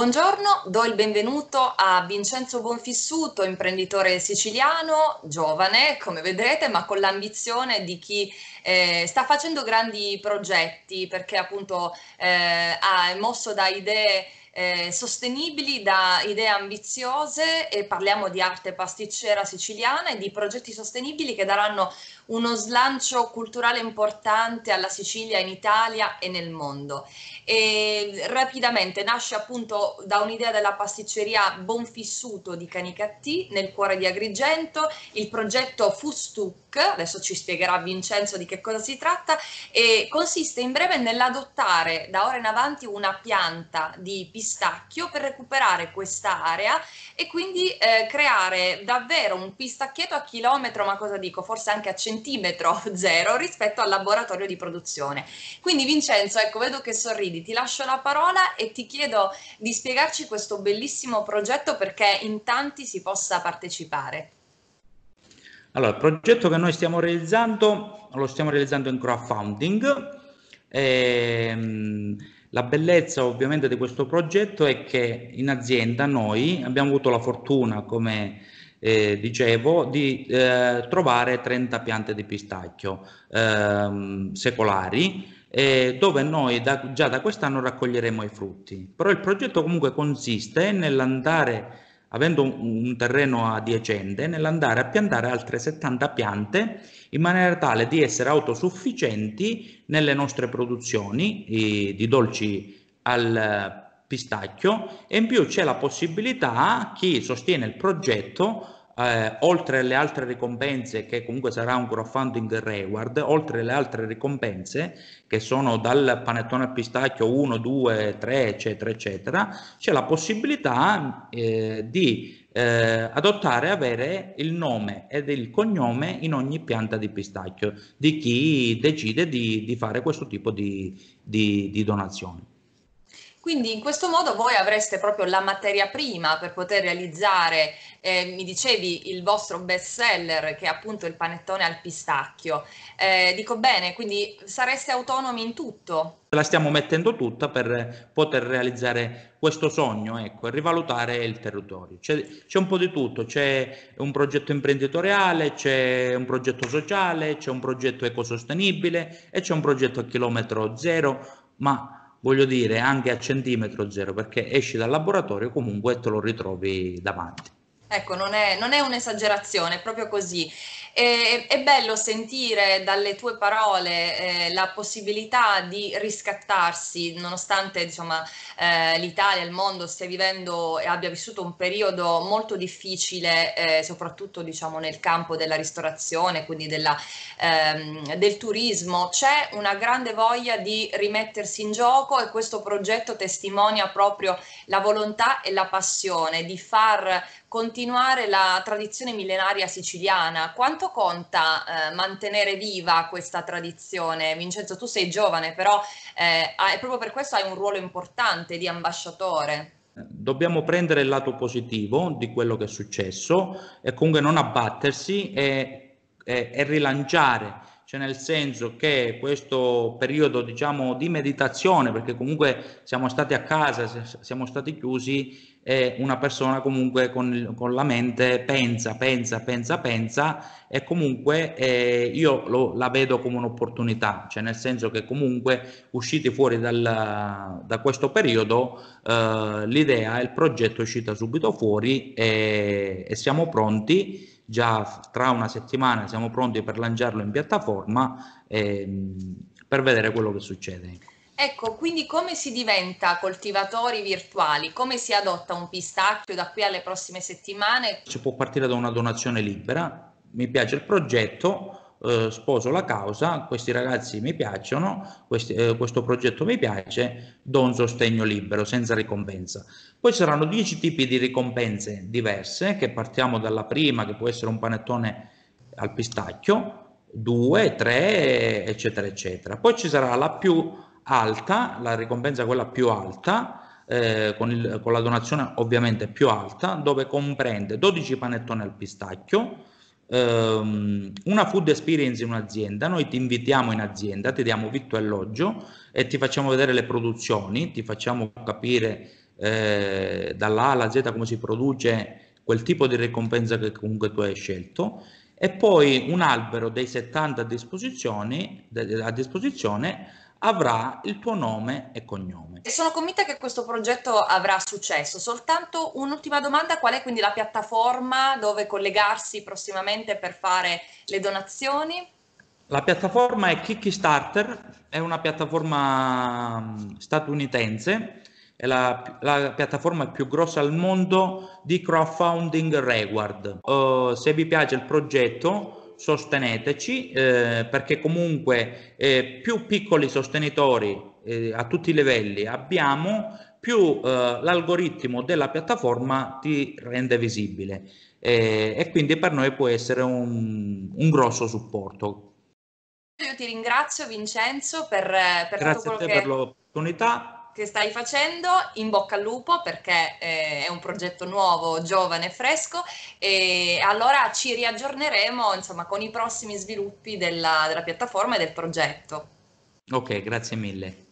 Buongiorno, do il benvenuto a Vincenzo Bonfissuto, imprenditore siciliano, giovane, come vedrete, ma con l'ambizione di chi sta facendo grandi progetti, perché appunto è mosso da idee sostenibili, da idee ambiziose, e parliamo di arte pasticcera siciliana e di progetti sostenibili che daranno uno slancio culturale importante alla Sicilia in Italia e nel mondo. E rapidamente nasce appunto da un'idea della pasticceria Bonfissuto di Canicattì nel cuore di Agrigento. Il progetto Fustuc, adesso ci spiegherà Vincenzo di che cosa si tratta, e consiste in breve nell'adottare da ora in avanti una pianta di pistacchio per recuperare questa area e quindi creare davvero un pistacchietto a chilometro, ma cosa dico, forse anche a centimetro zero rispetto al laboratorio di produzione. Quindi Vincenzo, ecco, vedo che sorridi, ti lascio la parola e ti chiedo di spiegarci questo bellissimo progetto perché in tanti si possa partecipare. Allora, il progetto che noi stiamo realizzando lo stiamo realizzando in crowdfunding. La bellezza ovviamente di questo progetto è che in azienda noi abbiamo avuto la fortuna, come dicevo, di trovare 30 piante di pistacchio secolari, dove noi già da quest'anno raccoglieremo i frutti. Però il progetto comunque consiste nell'andare, avendo un terreno adiacente, nell'andare a piantare altre 70 piante in maniera tale di essere autosufficienti nelle nostre produzioni di dolci al pistacchio, e in più c'è la possibilità, chi sostiene il progetto, oltre alle altre ricompense, che comunque sarà un crowdfunding reward, oltre alle altre ricompense che sono dal panettone al pistacchio 1, 2, 3, eccetera, eccetera, c'è la possibilità di adottare e avere il nome ed il cognome in ogni pianta di pistacchio di chi decide di fare questo tipo di donazioni. Quindi in questo modo voi avreste proprio la materia prima per poter realizzare, mi dicevi, il vostro best seller che è appunto il panettone al pistacchio. Dico bene, quindi sareste autonomi in tutto? La stiamo mettendo tutta per poter realizzare questo sogno, ecco, e rivalutare il territorio. C'è un po' di tutto, c'è un progetto imprenditoriale, c'è un progetto sociale, c'è un progetto ecosostenibile e c'è un progetto a chilometro zero, ma voglio dire anche a centimetro zero, perché esci dal laboratorio comunque e te lo ritrovi davanti. Ecco, non è un'esagerazione, è proprio così. È bello sentire dalle tue parole la possibilità di riscattarsi, nonostante insomma, l'Italia, il mondo stia vivendo e abbia vissuto un periodo molto difficile, soprattutto diciamo, nel campo della ristorazione, quindi del turismo. C'è una grande voglia di rimettersi in gioco e questo progetto testimonia proprio la volontà e la passione di far continuare la tradizione millenaria siciliana. Quanto conta mantenere viva questa tradizione? Vincenzo, tu sei giovane, però proprio per questo hai un ruolo importante di ambasciatore. Dobbiamo prendere il lato positivo di quello che è successo e comunque non abbattersi e rilanciare, cioè nel senso che questo periodo, diciamo, di meditazione, perché comunque siamo stati a casa, siamo stati chiusi, e una persona comunque con la mente pensa e comunque la vedo come un'opportunità, cioè nel senso che comunque usciti fuori da questo periodo, l'idea, il progetto è uscito subito fuori e siamo pronti. Già tra una settimana siamo pronti per lanciarlo in piattaforma, per vedere quello che succede. Ecco, quindi come si diventa coltivatori virtuali? Come si adotta un pistacchio da qui alle prossime settimane? Si può partire da una donazione libera, mi piace il progetto, sposo la causa, questi ragazzi mi piacciono, questo progetto mi piace, do un sostegno libero, senza ricompensa. Poi saranno 10 tipi di ricompense diverse, che partiamo dalla prima, che può essere un panettone al pistacchio, 2, 3, eccetera, eccetera. Poi ci sarà la più alta, la ricompensa quella più alta, con la donazione ovviamente più alta, dove comprende 12 panettoni al pistacchio, una food experience in un'azienda. Noi ti invitiamo in azienda, ti diamo vitto e alloggio e ti facciamo vedere le produzioni, ti facciamo capire dalla A alla Z come si produce quel tipo di ricompensa che comunque tu hai scelto, e poi un albero dei 70 a disposizione avrà il tuo nome e cognome. E sono convinta che questo progetto avrà successo. Soltanto un'ultima domanda: qual è quindi la piattaforma dove collegarsi prossimamente per fare le donazioni? La piattaforma è Kickstarter, è una piattaforma statunitense, è la piattaforma più grossa al mondo di crowdfunding reward. Se vi piace il progetto, sosteneteci, perché comunque più piccoli sostenitori a tutti i livelli abbiamo, più l'algoritmo della piattaforma ti rende visibile, e quindi per noi può essere un grosso supporto. Io ti ringrazio Vincenzo per tutto Grazie a quello te per l'opportunità. che stai facendo. In bocca al lupo, perché è un progetto nuovo, giovane e fresco, e allora ci riaggiorneremo, insomma, con i prossimi sviluppi della piattaforma e del progetto. Ok, grazie mille.